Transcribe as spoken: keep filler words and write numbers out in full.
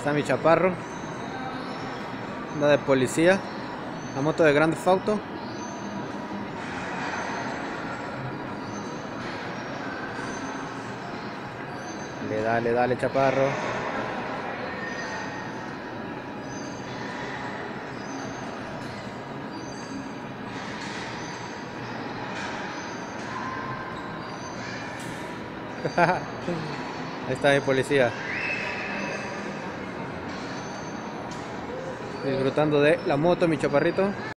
Está mi chaparro. Anda de policía. La moto de Grand Theft Auto. Dale, dale, dale, chaparro. Ahí está mi policía. Disfrutando de la moto, mi chaparrito.